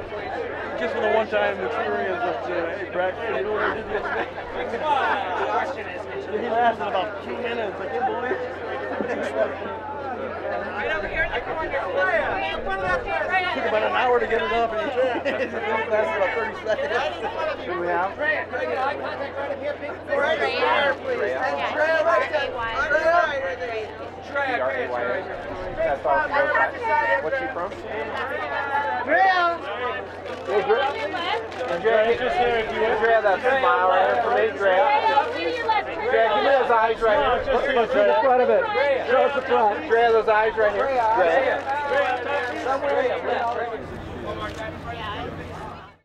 Just for the one-time experience of Braxton, you know what I did yesterday? He lasted about 2 minutes. I can't believe it. Right over here in the corner. Took about an hour to get it up, and it lasted about 30 seconds. Who do we have? Draya. Eye contact right up here. Right there, please. And Draya right there. Draya. That's all. What's she from? Draya. Hey, Draya. Draya, just here. Draya, that smile right here for me, Draya. Draya, give me those eyes right here. Let's see the front of it. Show us the front. Draya, those eyes right here. Draya.